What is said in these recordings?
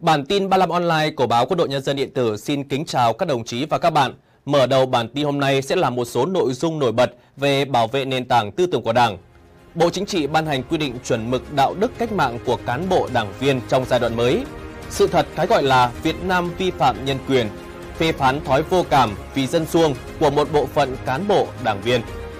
Bản tin 35 online của báo Quân đội Nhân dân điện tử xin kính chào các đồng chí và các bạn. Mở đầu bản tin hôm nay sẽ là một số nội dung nổi bật về bảo vệ nền tảng tư tưởng của Đảng. Bộ Chính trị ban hành quy định chuẩn mực đạo đức cách mạng của cán bộ đảng viên trong giai đoạn mới. Sự thật cái gọi là Việt Nam vi phạm nhân quyền, phê phán thói vô cảm vì dân suông của một bộ phận cán bộ đảng viên.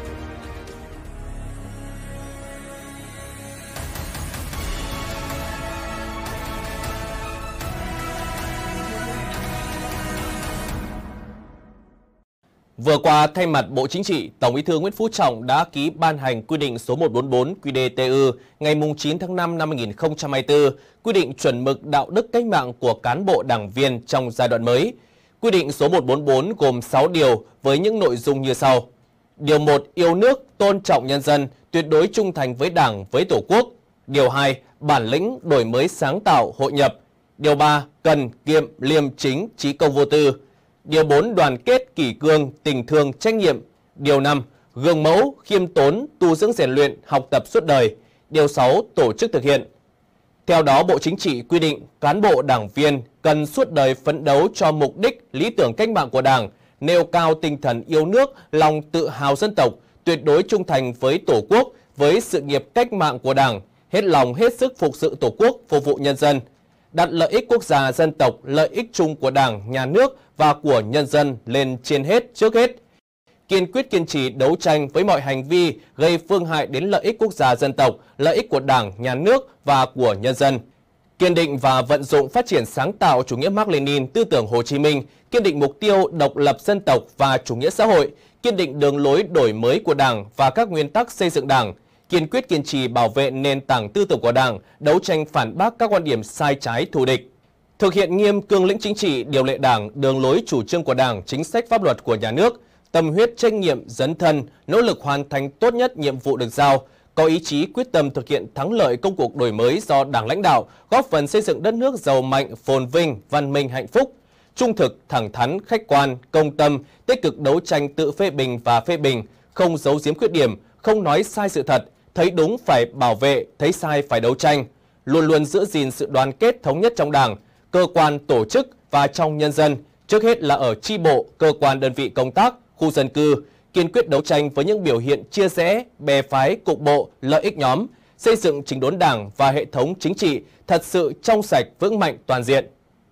Vừa qua, thay mặt Bộ Chính trị, Tổng Bí thư Nguyễn Phú Trọng đã ký ban hành quy định số 144 QĐ-TÜ ngày 9 tháng 5 năm 2024, quy định chuẩn mực đạo đức cách mạng của cán bộ đảng viên trong giai đoạn mới. Quy định số 144 gồm 6 điều với những nội dung như sau. Điều 1. Yêu nước, tôn trọng nhân dân, tuyệt đối trung thành với Đảng, với Tổ quốc. Điều 2. Bản lĩnh, đổi mới sáng tạo, hội nhập. Điều 3. Cần, kiệm, liêm chính, trí công vô tư. Điều 4. Đoàn kết, kỷ cương, tình thương, trách nhiệm. Điều 5. Gương mẫu, khiêm tốn, tu dưỡng rèn luyện, học tập suốt đời. Điều 6. Tổ chức thực hiện. Theo đó, Bộ Chính trị quy định cán bộ đảng viên cần suốt đời phấn đấu cho mục đích, lý tưởng cách mạng của Đảng, nêu cao tinh thần yêu nước, lòng tự hào dân tộc, tuyệt đối trung thành với Tổ quốc, với sự nghiệp cách mạng của Đảng, hết lòng hết sức phục sự Tổ quốc, phục vụ nhân dân, đặt lợi ích quốc gia dân tộc, lợi ích chung của Đảng, Nhà nước và của nhân dân lên trên hết, trước hết. Kiên quyết kiên trì đấu tranh với mọi hành vi gây phương hại đến lợi ích quốc gia dân tộc, lợi ích của Đảng, Nhà nước và của nhân dân. Kiên định và vận dụng phát triển sáng tạo chủ nghĩa Mác Lênin, tư tưởng Hồ Chí Minh, kiên định mục tiêu độc lập dân tộc và chủ nghĩa xã hội, kiên định đường lối đổi mới của Đảng và các nguyên tắc xây dựng Đảng, kiên quyết kiên trì bảo vệ nền tảng tư tưởng của Đảng, đấu tranh phản bác các quan điểm sai trái thù địch. Thực hiện nghiêm cương lĩnh chính trị, điều lệ Đảng, đường lối chủ trương của Đảng, chính sách pháp luật của Nhà nước, tâm huyết trách nhiệm, dấn thân, nỗ lực hoàn thành tốt nhất nhiệm vụ được giao, có ý chí quyết tâm thực hiện thắng lợi công cuộc đổi mới do Đảng lãnh đạo, góp phần xây dựng đất nước giàu mạnh, phồn vinh, văn minh, hạnh phúc, trung thực, thẳng thắn, khách quan, công tâm, tích cực đấu tranh tự phê bình và phê bình, không giấu giếm khuyết điểm, không nói sai sự thật, thấy đúng phải bảo vệ, thấy sai phải đấu tranh, luôn luôn giữ gìn sự đoàn kết thống nhất trong Đảng, cơ quan, tổ chức và trong nhân dân, trước hết là ở chi bộ, cơ quan đơn vị công tác, khu dân cư, kiên quyết đấu tranh với những biểu hiện chia rẽ, bè phái, cục bộ, lợi ích nhóm, xây dựng chỉnh đốn Đảng và hệ thống chính trị thật sự trong sạch, vững mạnh, toàn diện.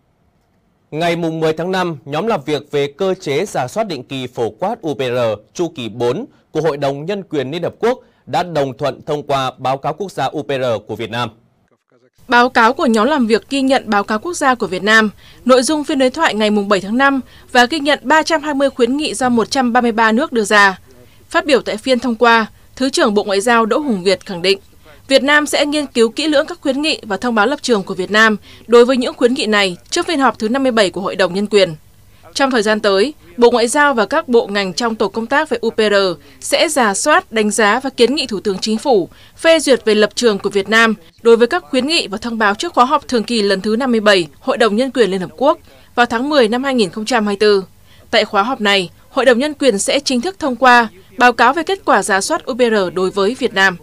Ngày 10 tháng 5, nhóm làm việc về cơ chế rà soát định kỳ phổ quát UPR chu kỳ 4 của Hội đồng Nhân quyền Liên Hợp Quốc đã đồng thuận thông qua báo cáo quốc gia UPR của Việt Nam. Báo cáo của nhóm làm việc ghi nhận báo cáo quốc gia của Việt Nam, nội dung phiên đối thoại ngày 7 tháng 5 và ghi nhận 320 khuyến nghị do 133 nước đưa ra. Phát biểu tại phiên thông qua, Thứ trưởng Bộ Ngoại giao Đỗ Hùng Việt khẳng định, Việt Nam sẽ nghiên cứu kỹ lưỡng các khuyến nghị và thông báo lập trường của Việt Nam đối với những khuyến nghị này trước phiên họp thứ 57 của Hội đồng Nhân quyền. Trong thời gian tới, Bộ Ngoại giao và các bộ ngành trong tổ công tác về UPR sẽ rà soát, đánh giá và kiến nghị Thủ tướng Chính phủ phê duyệt về lập trường của Việt Nam đối với các khuyến nghị và thông báo trước khóa họp thường kỳ lần thứ 57 Hội đồng Nhân quyền Liên Hợp Quốc vào tháng 10 năm 2024. Tại khóa họp này, Hội đồng Nhân quyền sẽ chính thức thông qua báo cáo về kết quả rà soát UPR đối với Việt Nam.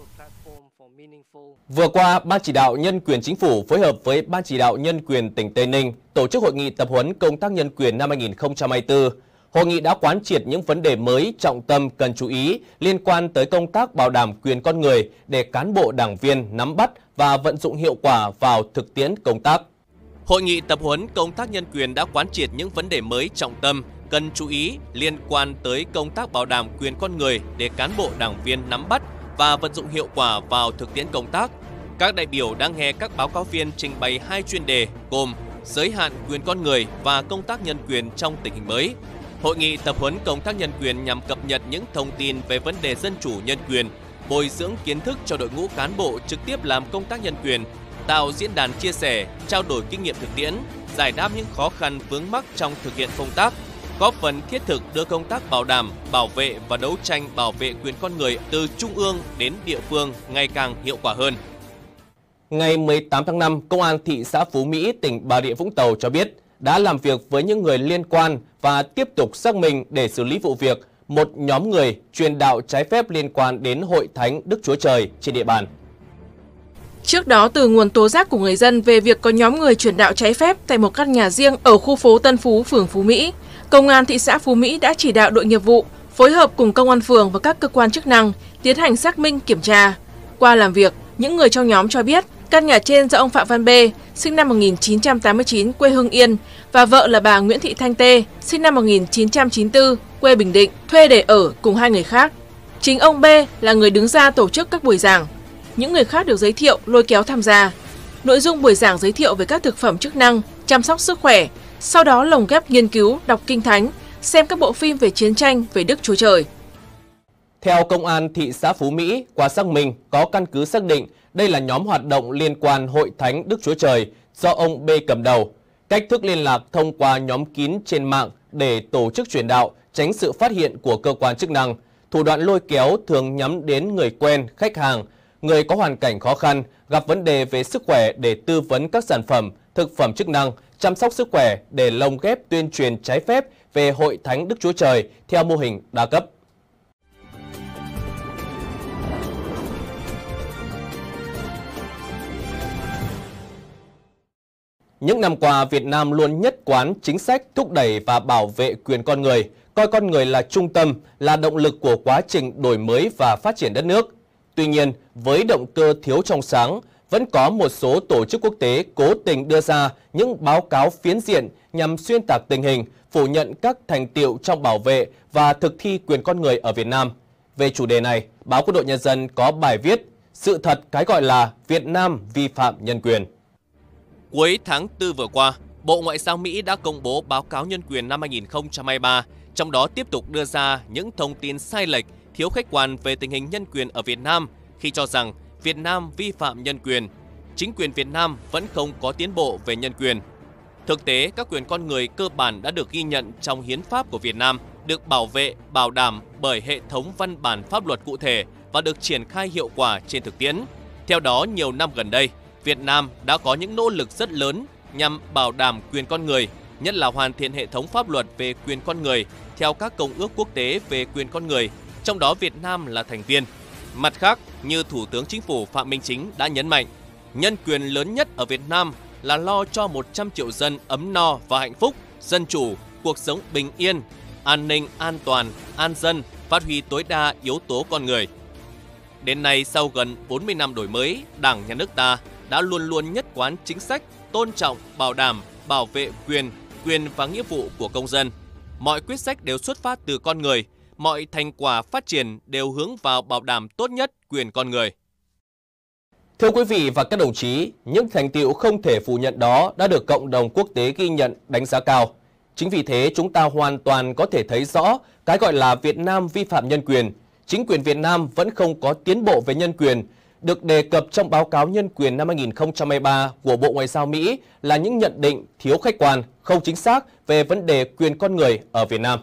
Vừa qua, Ban Chỉ đạo Nhân quyền Chính phủ phối hợp với Ban Chỉ đạo Nhân quyền tỉnh Tây Ninh tổ chức hội nghị tập huấn công tác nhân quyền năm 2024. Hội nghị đã quán triệt những vấn đề mới trọng tâm cần chú ý liên quan tới công tác bảo đảm quyền con người để cán bộ đảng viên nắm bắt và vận dụng hiệu quả vào thực tiễn công tác. Hội nghị tập huấn công tác nhân quyền đã quán triệt những vấn đề mới trọng tâm cần chú ý liên quan tới công tác bảo đảm quyền con người để cán bộ đảng viên nắm bắt và vận dụng hiệu quả vào thực tiễn công tác. Các đại biểu đã nghe các báo cáo viên trình bày 2 chuyên đề gồm giới hạn quyền con người và công tác nhân quyền trong tình hình mới. Hội nghị tập huấn công tác nhân quyền nhằm cập nhật những thông tin về vấn đề dân chủ nhân quyền, bồi dưỡng kiến thức cho đội ngũ cán bộ trực tiếp làm công tác nhân quyền, tạo diễn đàn chia sẻ, trao đổi kinh nghiệm thực tiễn, giải đáp những khó khăn vướng mắc trong thực hiện công tác, góp phần thiết thực đưa công tác bảo đảm, bảo vệ và đấu tranh bảo vệ quyền con người từ trung ương đến địa phương ngày càng hiệu quả hơn. Ngày 18 tháng 5, Công an thị xã Phú Mỹ, tỉnh Bà Rịa Vũng Tàu cho biết đã làm việc với những người liên quan và tiếp tục xác minh để xử lý vụ việc một nhóm người truyền đạo trái phép liên quan đến Hội Thánh Đức Chúa Trời trên địa bàn. Trước đó, từ nguồn tố giác của người dân về việc có nhóm người truyền đạo trái phép tại một căn nhà riêng ở khu phố Tân Phú, phường Phú Mỹ, Công an thị xã Phú Mỹ đã chỉ đạo đội nghiệp vụ phối hợp cùng công an phường và các cơ quan chức năng tiến hành xác minh kiểm tra. Qua làm việc, những người trong nhóm cho biết căn nhà trên do ông Phạm Văn B, sinh năm 1989, quê Hưng Yên, và vợ là bà Nguyễn Thị Thanh Tê, sinh năm 1994, quê Bình Định, thuê để ở cùng hai người khác. Chính ông B là người đứng ra tổ chức các buổi giảng. Những người khác được giới thiệu, lôi kéo tham gia. Nội dung buổi giảng giới thiệu về các thực phẩm chức năng, chăm sóc sức khỏe, sau đó lồng ghép nghiên cứu, đọc kinh thánh, xem các bộ phim về chiến tranh, về Đức Chúa Trời. Theo Công an thị xã Phú Mỹ, qua xác minh có căn cứ xác định đây là nhóm hoạt động liên quan Hội Thánh Đức Chúa Trời do ông B cầm đầu. Cách thức liên lạc thông qua nhóm kín trên mạng để tổ chức truyền đạo, tránh sự phát hiện của cơ quan chức năng. Thủ đoạn lôi kéo thường nhắm đến người quen, khách hàng, người có hoàn cảnh khó khăn, gặp vấn đề về sức khỏe để tư vấn các sản phẩm, thực phẩm chức năng, chăm sóc sức khỏe để lồng ghép tuyên truyền trái phép về Hội Thánh Đức Chúa Trời theo mô hình đa cấp. Những năm qua, Việt Nam luôn nhất quán chính sách thúc đẩy và bảo vệ quyền con người, coi con người là trung tâm, là động lực của quá trình đổi mới và phát triển đất nước. Tuy nhiên, với động cơ thiếu trong sáng, vẫn có một số tổ chức quốc tế cố tình đưa ra những báo cáo phiến diện nhằm xuyên tạc tình hình, phủ nhận các thành tựu trong bảo vệ và thực thi quyền con người ở Việt Nam. Về chủ đề này, báo Quân đội Nhân dân có bài viết "Sự thật cái gọi là Việt Nam vi phạm nhân quyền". Cuối tháng 4 vừa qua, Bộ Ngoại giao Mỹ đã công bố báo cáo nhân quyền năm 2023, trong đó tiếp tục đưa ra những thông tin sai lệch, thiếu khách quan về tình hình nhân quyền ở Việt Nam khi cho rằng Việt Nam vi phạm nhân quyền. Chính quyền Việt Nam vẫn không có tiến bộ về nhân quyền. Thực tế, các quyền con người cơ bản đã được ghi nhận trong hiến pháp của Việt Nam, được bảo vệ, bảo đảm bởi hệ thống văn bản pháp luật cụ thể và được triển khai hiệu quả trên thực tiễn. Theo đó, nhiều năm gần đây, Việt Nam đã có những nỗ lực rất lớn nhằm bảo đảm quyền con người, nhất là hoàn thiện hệ thống pháp luật về quyền con người theo các công ước quốc tế về quyền con người, trong đó Việt Nam là thành viên. Mặt khác, như Thủ tướng Chính phủ Phạm Minh Chính đã nhấn mạnh, nhân quyền lớn nhất ở Việt Nam là lo cho 100 triệu dân ấm no và hạnh phúc, dân chủ, cuộc sống bình yên, an ninh, an toàn, an dân, phát huy tối đa yếu tố con người. Đến nay, sau gần 40 năm đổi mới, Đảng, Nhà nước ta đã luôn luôn nhất quán chính sách tôn trọng, bảo đảm, bảo vệ quyền và nghĩa vụ của công dân. Mọi quyết sách đều xuất phát từ con người, mọi thành quả phát triển đều hướng vào bảo đảm tốt nhất quyền con người. Thưa quý vị và các đồng chí, những thành tựu không thể phủ nhận đó đã được cộng đồng quốc tế ghi nhận, đánh giá cao. Chính vì thế, chúng ta hoàn toàn có thể thấy rõ cái gọi là Việt Nam vi phạm nhân quyền. Chính quyền Việt Nam vẫn không có tiến bộ về nhân quyền, được đề cập trong báo cáo nhân quyền năm 2023 của Bộ Ngoại giao Mỹ là những nhận định thiếu khách quan, không chính xác về vấn đề quyền con người ở Việt Nam.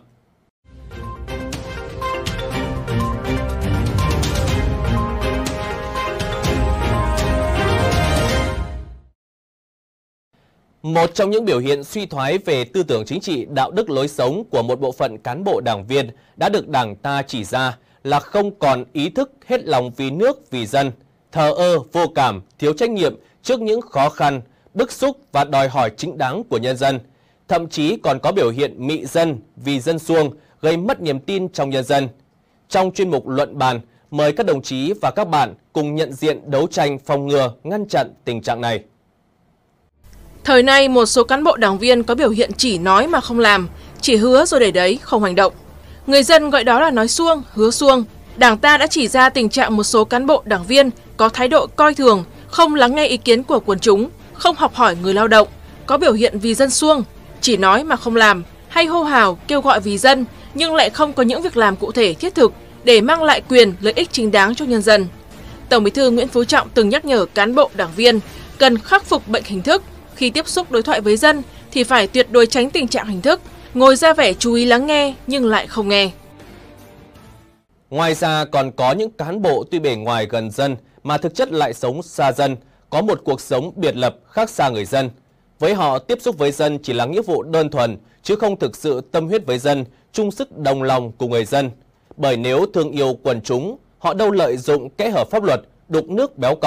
Một trong những biểu hiện suy thoái về tư tưởng chính trị, đạo đức lối sống của một bộ phận cán bộ đảng viên đã được Đảng ta chỉ ra là không còn ý thức hết lòng vì nước, vì dân, thờ ơ, vô cảm, thiếu trách nhiệm trước những khó khăn, bức xúc và đòi hỏi chính đáng của nhân dân. Thậm chí còn có biểu hiện mị dân, vì dân suông, gây mất niềm tin trong nhân dân. Trong chuyên mục luận bàn, mời các đồng chí và các bạn cùng nhận diện, đấu tranh, phòng ngừa, ngăn chặn tình trạng này. Thời nay, một số cán bộ đảng viên có biểu hiện chỉ nói mà không làm, chỉ hứa rồi để đấy, không hành động. Người dân gọi đó là nói suông, hứa suông. Đảng ta đã chỉ ra tình trạng một số cán bộ đảng viên có thái độ coi thường, không lắng nghe ý kiến của quần chúng, không học hỏi người lao động, có biểu hiện vì dân suông, chỉ nói mà không làm, hay hô hào kêu gọi vì dân nhưng lại không có những việc làm cụ thể thiết thực để mang lại quyền, lợi ích chính đáng cho nhân dân. Tổng Bí thư Nguyễn Phú Trọng từng nhắc nhở cán bộ đảng viên cần khắc phục bệnh hình thức, khi tiếp xúc đối thoại với dân thì phải tuyệt đối tránh tình trạng hình thức, ngồi ra vẻ chú ý lắng nghe nhưng lại không nghe. Ngoài ra còn có những cán bộ tuy bề ngoài gần dân mà thực chất lại sống xa dân, có một cuộc sống biệt lập khác xa người dân. Với họ, tiếp xúc với dân chỉ là nghĩa vụ đơn thuần, chứ không thực sự tâm huyết với dân, chung sức đồng lòng cùng người dân. Bởi nếu thương yêu quần chúng, họ đâu lợi dụng kẽ hở pháp luật, đục nước béo cò,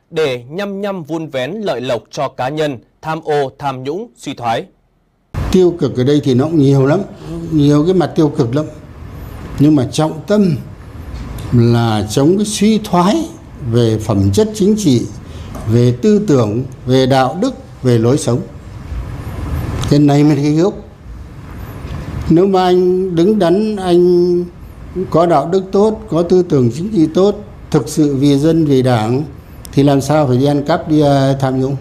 để nhăm vun vén lợi lộc cho cá nhân, tham ô, tham nhũng, suy thoái. Tiêu cực ở đây thì nó cũng nhiều lắm, nhiều cái mặt tiêu cực lắm. Nhưng mà trọng tâm là chống cái suy thoái về phẩm chất chính trị, về tư tưởng, về đạo đức, về lối sống. Cái này mới là cái gốc. Nếu mà anh đứng đắn, anh có đạo đức tốt, có tư tưởng chính trị tốt, thực sự vì dân, vì đảng, thì làm sao phải đi ăn cắp, đi tham nhũng.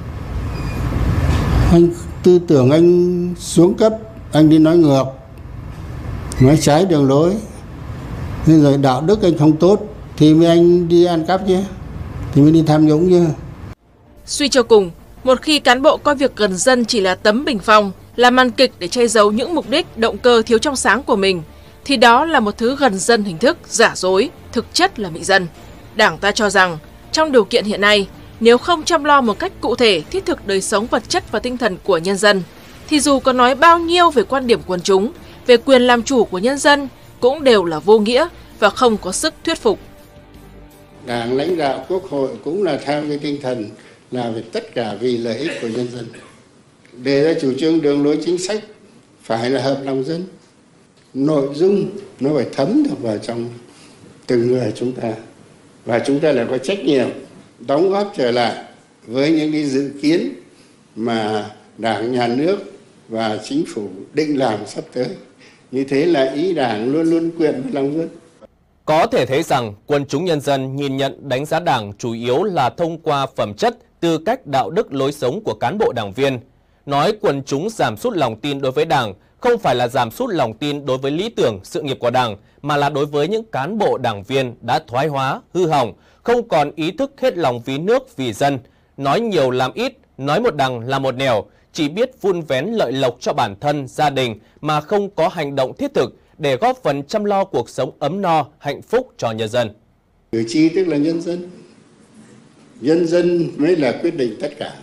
Anh tư tưởng anh xuống cấp, anh đi nói ngược, nói trái đường lối, nên rồi đạo đức anh không tốt thì mới anh đi ăn cắp chứ, thì mới đi tham nhũng chứ. Suy cho cùng, một khi cán bộ coi việc gần dân chỉ là tấm bình phong, là màn kịch để che giấu những mục đích, động cơ thiếu trong sáng của mình, thì đó là một thứ gần dân hình thức, giả dối, thực chất là mị dân. Đảng ta cho rằng, trong điều kiện hiện nay, nếu không chăm lo một cách cụ thể, thiết thực đời sống vật chất và tinh thần của nhân dân, thì dù có nói bao nhiêu về quan điểm quần chúng, về quyền làm chủ của nhân dân, cũng đều là vô nghĩa và không có sức thuyết phục. Đảng, lãnh đạo, Quốc hội cũng là theo cái tinh thần là về tất cả vì lợi ích của nhân dân. Đề ra chủ trương đường lối chính sách phải là hợp lòng dân. Nội dung nó phải thấm được vào trong từng người chúng ta. Và chúng ta lại có trách nhiệm đóng góp trở lại với những cái dự kiến mà Đảng, Nhà nước và Chính phủ định làm sắp tới. Như thế là ý Đảng luôn luôn quyện với lòng dân. Có thể thấy rằng quần chúng nhân dân nhìn nhận đánh giá Đảng chủ yếu là thông qua phẩm chất, tư cách, đạo đức, lối sống của cán bộ đảng viên. Nói quần chúng giảm sút lòng tin đối với Đảng không phải là giảm sút lòng tin đối với lý tưởng, sự nghiệp của Đảng, mà là đối với những cán bộ đảng viên đã thoái hóa, hư hỏng, không còn ý thức hết lòng vì nước, vì dân. Nói nhiều làm ít, nói một đằng làm một nẻo, chỉ biết vun vén lợi lộc cho bản thân, gia đình mà không có hành động thiết thực để góp phần chăm lo cuộc sống ấm no, hạnh phúc cho nhân dân. Cử tri tức là nhân dân. Nhân dân mới là quyết định tất cả.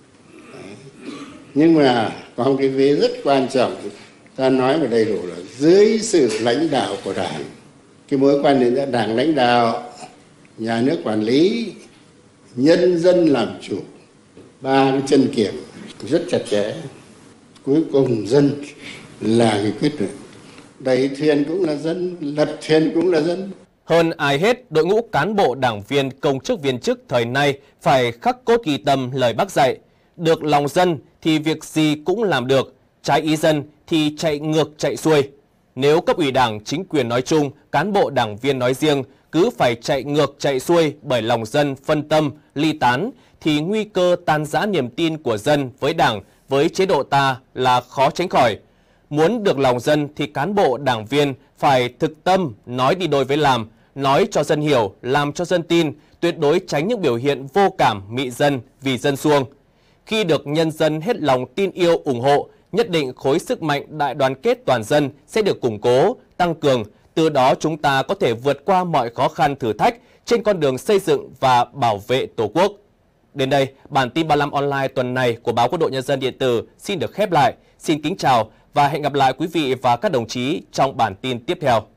Nhưng mà có một cái vế rất quan trọng, ta nói vào đầy đủ là dưới sự lãnh đạo của Đảng. Cái mối quan hệ giữa Đảng lãnh đạo, nhà nước quản lý, nhân dân làm chủ, ba cái chân kiềm rất chặt chẽ. Cuối cùng dân là người quyết định. Đẩy thuyền cũng là dân, lật thuyền cũng là dân. Hơn ai hết, đội ngũ cán bộ đảng viên, công chức viên chức thời nay phải khắc cốt ghi tâm lời Bác dạy. Được lòng dân thì việc gì cũng làm được, trái ý dân thì chạy ngược chạy xuôi. Nếu cấp ủy Đảng, chính quyền nói chung, cán bộ đảng viên nói riêng cứ phải chạy ngược chạy xuôi bởi lòng dân phân tâm, ly tán, thì nguy cơ tan rã niềm tin của dân với Đảng, với chế độ ta là khó tránh khỏi. Muốn được lòng dân thì cán bộ đảng viên phải thực tâm, nói đi đôi với làm, nói cho dân hiểu, làm cho dân tin, tuyệt đối tránh những biểu hiện vô cảm, mị dân, vì dân suông. Khi được nhân dân hết lòng tin yêu, ủng hộ, nhất định khối sức mạnh đại đoàn kết toàn dân sẽ được củng cố, tăng cường. Từ đó chúng ta có thể vượt qua mọi khó khăn thử thách trên con đường xây dựng và bảo vệ Tổ quốc. Đến đây, bản tin 35 online tuần này của báo Quân đội Nhân dân điện tử xin được khép lại. Xin kính chào và hẹn gặp lại quý vị và các đồng chí trong bản tin tiếp theo.